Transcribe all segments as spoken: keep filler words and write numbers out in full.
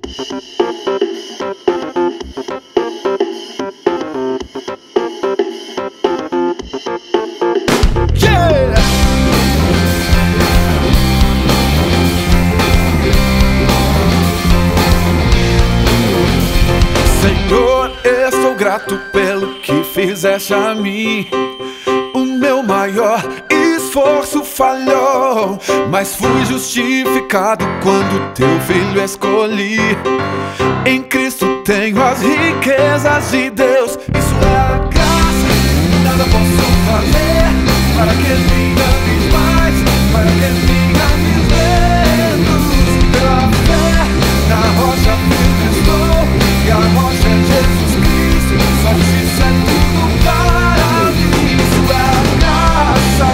Senhor, eu sou grato pelo que fizeste a mim. O meu maior esforço falhou, mas fui justificado quando teu filho escolhi. Em Cristo tenho as riquezas de Deus. Isso é a graça, nada posso fazer para que me ames mais, para que me ames menos. Pela fé na rocha firme estou, e a rocha é Jesus Cristo. Só isso é tudo para mim. Isso é a graça.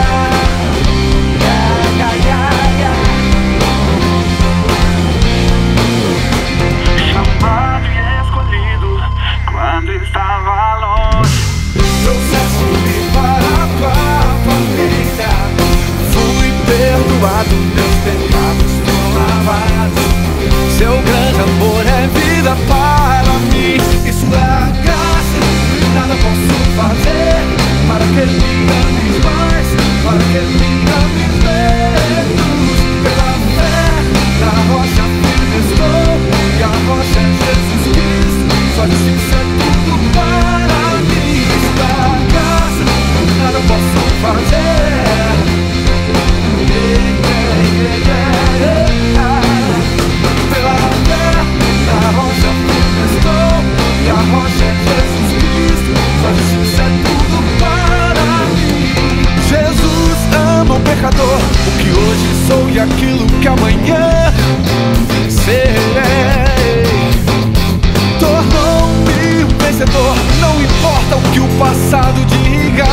Yeah, yeah, yeah, yeah. Chamado e escolhido quando estava longe, trouxeste-me para a tua família. Fui perdoado, meus pecados foram lavados. Seu grande amor é vida para mim. Isso é a graça, nada posso fazer para que me ames mais, para que me ames menos. Pela fé na rocha firme estou, e a rocha é Jesus Cristo. Só isso é tudo para mim. Isso é a graça, nada posso fazer. Yeah, yeah, yeah, yeah. Pela fé na rocha firme estou, e a rocha é Jesus Cristo. Só isso é tudo para mim. Jesus ama o pecador, o que hoje sou e aquilo que amanhã serei. Tornou-me um vencedor, não importa o que o passado diga.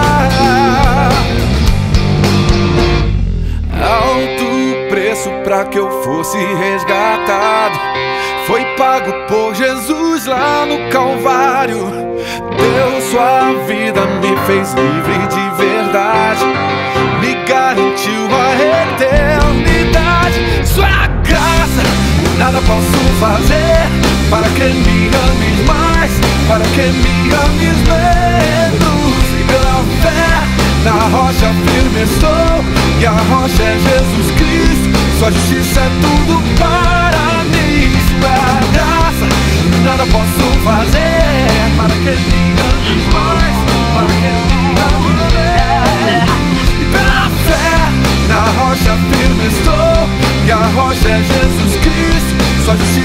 Alto preço pra que eu fosse resgatado foi pago por Jesus lá no Calvário. Deu sua vida, me fez livre de verdade, me garantiu a eternidade. Isso é a graça, nada posso fazer para que me ames mais, para que me ames menos. E pela fé na rocha firme estou, e a rocha é Jesus Cristo. Sua justiça é tudo para mim. Isso é a graça, nada posso fazer para que me ames mais, para que me ames menos. E pela fé na rocha firme estou, e a rocha é Jesus Cristo. Sua justiça